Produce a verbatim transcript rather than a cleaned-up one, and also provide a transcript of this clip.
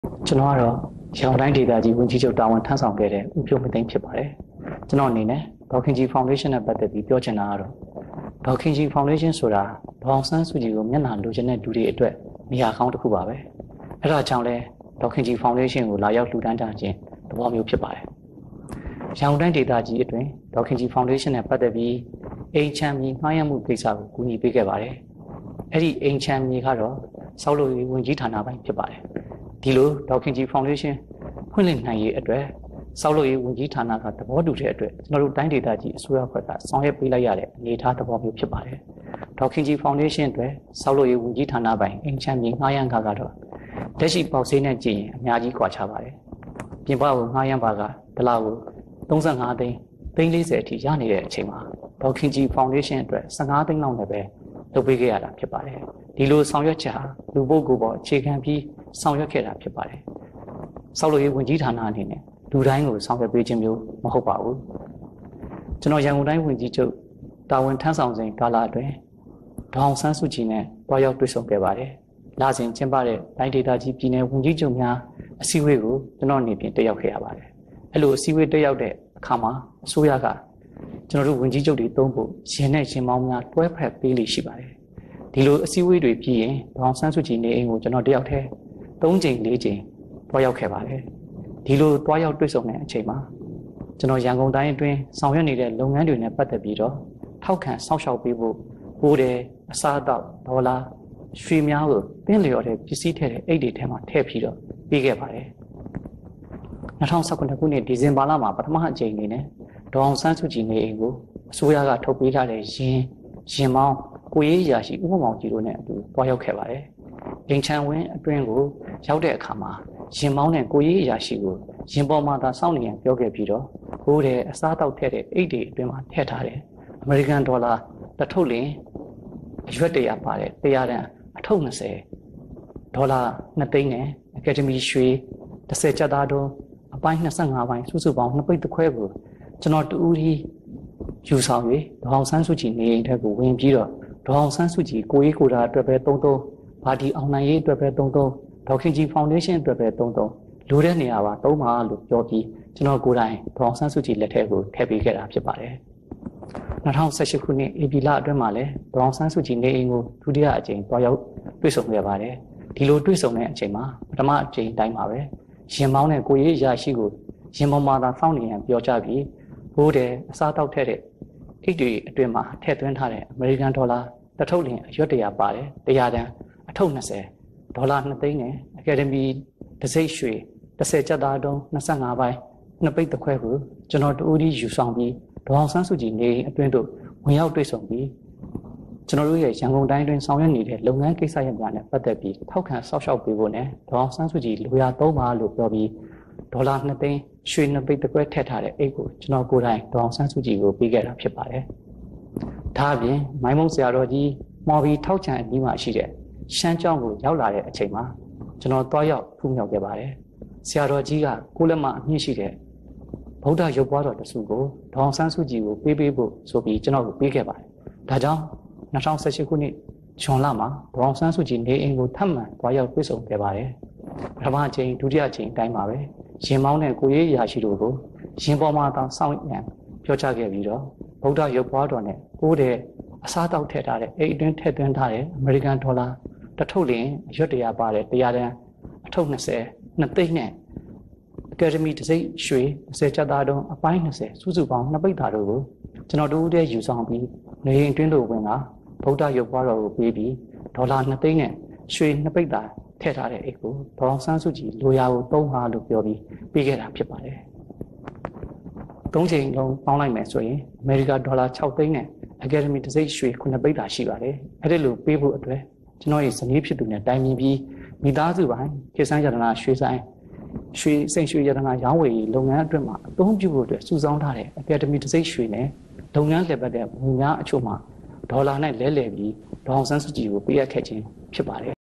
ကျွန်တော်ကတော့ရောင်တိုင်းဒေတာကြီးဝန်ကြီးချုပ်တာဝန်ထမ်းဆောင်ခဲ့တဲ့ဥပြုံးမသိမ်းဖြစ်ပါတယ်ကျွန်တော်အနေနဲ့ဒေါခင်ကြီး Foundation နဲ့ပတ်သက်ပြီးပြောချင်တာကတော့ဒေါခင်ကြီး Foundation ဆိုတာဒေါအောင်ဆန်းစုကြည်ကိုမျက်နှာလိုချင်တဲ့လူတွေအတွက်နေရာကောင်းတစ်ခုပါပဲအဲ့ဒါကြောင့်လဲဒေါခင်ကြီး Foundation ကိုလာရောက်လှူဒန်းကြခြင်းသဘောမျိုးဖြစ်ပါတယ်ရောင်တိုင်းဒေတာကြီးအတွင်းဒေါခင်ကြီး Foundation နဲ့ပတ်သက်ပြီးအိမ်ချမ်းမြေငှားရမ်းမှုကိစ္စကိုကူညီပေးခဲ့ပါတယ်အဲ့ဒီအိမ်ချမ်းမြေကတော့စောက်လို့ဝန်ကြီးဌာနပိုင်းဖြစ်ပါတယ်ဒီလိုဒေါခင်ကြီး Foundation ဖွင့်လှစ်နိုင်ရေးအတွက်စောက်လို့ရေးဝန်ကြီးဌာနကသဘောတူတဲ့အတွက်ကျွန်တော်တို့တိုင်းဒေသကြီးအစိုးရဘက်ကဆောင်ရွက်ပေးလိုက်ရတဲ့အနေအထားသဘောမျိုးဖြစ်ပါတယ်ဒေါခင်ကြီး Foundation အတွက်စောက်လို့ရေးဝန်ကြီးဌာနပိုင်းအင်ချမ်းမြေငှားရမ်းခါကတော့လက်ရှိပေါက်ဈေးနဲ့ကြည့်ရင်အများကြီးကွာခြားပါတယ်ပြင်ပကိုငှားရမ်းပါကဒလကိုသုံး၅သိန်းသိန်း၄၀အထိရနေတဲ့အချိန်မှာဒေါခင်ကြီး Foundation အတွက်၁၅သိန်းလောက်နဲ့ပဲလုပ်ပေးခဲ့ရတာဖြစ်ပါတယ်ဒီလိုဆောင်ရွက်ချက်ဟာလူပုဂ္ဂိုလ်ပေါ်အခြေခံပြီးဆောင်ရွက်ခဲ့တာဖြစ်ပါတယ်ဆောက်လုပ်ရေးဝန်ကြီးဌာနအနေနဲ့လူတိုင်းကိုဆောင်ရွက်ပေးခြင်းမျိုးမဟုတ်ပါဘူးကျွန်တော်ရန်ကုန်တိုင်းဝန်ကြီးချုပ်တာဝန်ထမ်းဆောင်စဉ်ကာလအတွင်းဒေါအောင်ဆန်းစုကြည်နဲ့တွားရောက်တွေ့ဆုံခဲ့ပါတယ်လာစဉ်ကျင်းပတဲ့တိုင်းဒေသကြီးပြည်နယ်ဝန်ကြီးချုပ်များအစည်းအဝေးကိုကျွန်တော်အနေဖြင့်တက်ရောက်ခဲ့ရပါတယ်အဲ့လိုအစည်းအဝေးတက်ရောက်တဲ့အခါမှာအစိုးရကကျွန်တော်တို့ဝန်ကြီးချုပ်တွေသုံးဖို့ရင်နဲ့ရင်မောင်းများတွဲဖက်ပေးလိရှိပါတယ်ဒီလိုအစည်းအဝေးတွေပြီးရင်ဒေါအောင်ဆန်းစုကြည်နေအိမ်ကိုကျွန်တော်တက်ရောက်တဲ့သုံးကြိမ်လေးကြိမ်တွားရောက်ခဲ့ပါတယ်ဒီလိုတွားရောက်တွေ့ဆုံတဲ့အချိန်မှာကျွန်တော်ရန်ကုန်တိုင်းအတွင်းဆောင်ရွက်နေတဲ့လုပ်ငန်းတွေနဲ့ပတ်သက်ပြီးတော့ထောက်ခံစောင့်ရှောက်ပေးဖို့ဟိုတယ်အစားအသောက်ဒေါ်လာရွှေများကိုတင်းလျော်တဲ့ပစ္စည်းထည့်တဲ့အိတ်တွေထဲမှာထည့်ပြီးတော့ပေးခဲ့ပါတယ်၂၀၁၉ခုနှစ်ဒီဇင်ဘာလမှာပထမအကြိမ်အနေနဲ့ဒေါအောင်ဆန်းစုကြည်နေအိမ်ကိုအစိုးရကထုတ်ပေးထားတဲ့ရင်ရင်မောင်းကိုရေးရာရှိဥပမောင်ကြီးတို့နဲ့အတူတွားရောက်ခဲ့ပါတယ်အင်ချန်ဝင်းအတွင်းကိုရောက်တဲ့အခါမှာရင်မောင်းနဲ့ကိုရေးအရာရှိကိုရင်ပေါ်မှာသာစောင့်နေရန်ပြောခဲ့ပြီးတော့ဟိုးတဲ့အစားတောက်ထည့်တဲ့အိတ်တွေအတွင်းမှာထည့်ထားတယ်အမေရိကန်ဒေါ်လာတစ်ထုပ်လင်အရွက်တရာပါတယ်တရားတန်အထုပ်၂၀ဒေါ်လာ၂သိန်းနဲ့အကယ်ဒမီရွှေ၁၀ကျပ်သားတုံးအပိုင်း၂၅ပိုင်းစုစုပေါင်းနှစ်ပိတ်တစ်ခွဲကိုကျွန်တော်တူဦးကြီးယူဆောင်၍ဒေါအောင်ဆန်းစုကြည်နေအိမ်ထဲကိုဝင်ပြီးတော့ဒေါအောင်ဆန်းစုကြည်ကိုရေးကိုတာအတွက်ပဲသုံးသုံးပါတီအောင်နိုင်ရေးအတွက်ပဲသုံးသုံးဒေါခင်ကြီး Foundation အတွက်ပဲသုံးသုံးလူတဲ့နေရာပါသုံးပါလို့ပြောပြီးကျွန်တော်ကိုယ်တိုင်ဒေါအောင်ဆန်းစုကြည်လက်ထက်ကိုထည့်ပေးခဲ့တာဖြစ်ပါတယ်၂၀၁၈ခုနှစ်ဧပြီလအတွင်းမှာလည်းဒေါအောင်ဆန်းစုကြည်နေအိမ်ကိုဒုတိယအကြိမ်တွားရောက်တွေ့ဆုံခဲ့ပါတယ်ဒီလိုတွေ့ဆုံတဲ့အချိန်မှာပထမအကြိမ်တိုင်းမှာပဲရင်မောင်းနဲ့ကိုရေးအရာရှိကိုရင်ပေါ်မှာသာစောင့်နေရန်ပြောကြပြီးဘိုးတဲ့အစားတောက်ထည့်တဲ့အိတ်တွေအတွင်းမှာထည့်သွင်းထားတဲ့အမေရိကန်ဒေါ်လာတစ်ထုပ်လင်အရွက်တရာပါတယ်တရားတန်အထုပ်၂၀ဒေါ်လာ၂သိန်းနဲ့အကယ်ဒမီတစိမ့်ရွှေ၁၀ကျပ်သားတုံး၂၅ပိုင်းနှစ်ပိတ်တစ်ခွဲကိုကျွန်တော်တူဦးကြီးယူဆောင်ပြီးဒေါအောင်ဆန်းစုကြည်နေအတွင်းတို့ဝင်ရောက်တွေ့ဆုံပြီးကျွန်တော်တို့ရဲ့ရန်ကုန်တိုင်းတွင်ဆောင်ရွက်နေတဲ့လုပ်ငန်းကိစ္စရပ်များနဲ့ပတ်သက်ပြီးထောက်ခံစောင့်ရှောက်ပေးဖို့နဲ့ဒေါအောင်ဆန်းစုကြည်လိုရာသုံးပါလို့ပြောပြီးဒေါ်လာ၂သိန်းရွှေနှစ်ပိတ်တစ်ခွဲထည့်ထားတဲ့အိတ်ကိုကျွန်တော်ကိုယ်တိုင်ဒေါအောင်ဆန်းစုကြည်ကိုပေးခဲ့တာဖြစ်ပါတယ်ဒါအပြင်မိုင်းမုံဆရာတော်ကြီးမော်ဘီထောက်ချံအကြီးမှရှိတဲ့ရှမ်းကျောင်းကိုရောက်လာတဲ့အချိန်မှာကျွန်တော်တွားရောက်ဖူးမြောက်ခဲ့ပါတယ်ဆရာတော်ကြီးကကိုလက်မအမြင့်ရှိတဲ့ဗုဒ္ဓရုပ်ပွားတော်တစုကိုဒေါအောင်ဆန်းစုကြည်ကိုပေးပေးဖို့ဆိုပြီးကျွန်တော်ကိုပေးခဲ့ပါတယ်ဒါကြောင့်၂၀၁၈ခုနှစ်ဇွန်လမှာဒေါအောင်ဆန်းစုကြည်နေအိမ်ကိုထပ်မံတွားရောက်တွေ့ဆုံခဲ့ပါတယ်ပထမအချိန်ဒုတိယအချိန်အတိုင်းပါပဲရင်မောင်းနဲ့ကိုရေးရာရှိတို့ကိုရင်ပေါ်မှာတောင်စောင့်ရန်ပြောချခဲ့ပြီးတော့ဗုဒ္ဓရုပ်ပွားတော်နဲ့ကိုးတဲ့အစားတောက်ထည့်ထားတဲ့အိတ်အတွင်းထည့်သွင်းထားတဲ့အမေရိကန်ဒေါ်လာတစ်ထုပ်လင်အရွက်တရာပါတယ်တရားတန်အထုပ်၂၀နှစ်သိန်းနဲ့အကယ်ဒမီတစိမ့်ရွှေ၁၀ကျပ်သားတုံးအပိုင်း၂၀စုစုပေါင်းနှစ်ပိတ်သားတို့ကိုကျွန်တော်တို့တည်းယူဆောင်ပြီးနေရင်အတွင်းတို့ဝင်ကဗုဒ္ဓရုပ်ပွားတော်ကိုပေးပြီးဒေါ်လာ၂သိန်းနဲ့ရွှေနှစ်ပိတ်သားထည့်ထားတဲ့အိတ်ကိုဒေါအောင်ဆန်းစုကြည်လိုရာကိုသုံးပါလို့ပြောပြီးပေးခဲ့တာဖြစ်ပါတယ်သုံးချိန်လုံးပေါင်းလိုက်မယ်ဆိုရင်အမေရိကန်ဒေါ်လာ၆သိန်းနဲ့အကယ်ဒမီတစိမ့်ရွှေခုနှစ်ပိတ်သားရှိပါတယ်အဲ့ဒီလိုပေးဖို့အတွက်ကျွန်တော်ရဲ့ဇနီးဖြစ်သူနဲ့တိုင်ပင်ပြီးမိသားစုပိုင်းခေတ်ဆန်းရတနာရွှေဆိုင်ရွှေစိန်ရွှေရတနာရောင်းဝယ်ရေးလုပ်ငန်းအတွက်မှာအသုံးပြုဖို့အတွက်စုဆောင်းထားတဲ့အကယ်ဒမီတစိမ့်ရွှေနဲ့လုပ်ငန်းလည်ပတ်တဲ့ဝန်များအချို့မှာဒေါ်လာနဲ့လဲလှယ်ပြီးဒေါအောင်ဆန်းစုကြည်ကိုပေးအပ်ခဲ့ခြင်းဖြစ်ပါတယ်